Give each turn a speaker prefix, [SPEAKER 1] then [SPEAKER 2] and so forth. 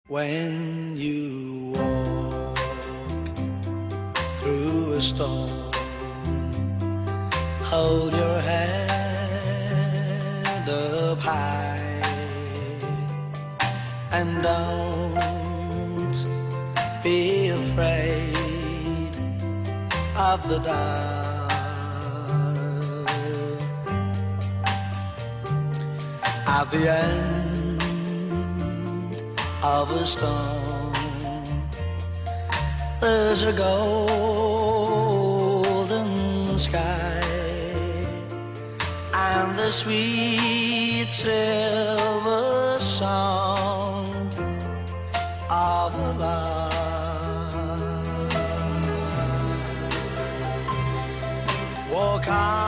[SPEAKER 1] When you walk through a storm, hold your head up high and don't be afraid of the dark. At the end of a storm, there's a golden sky and the sweet silver sound of a lark. Walk on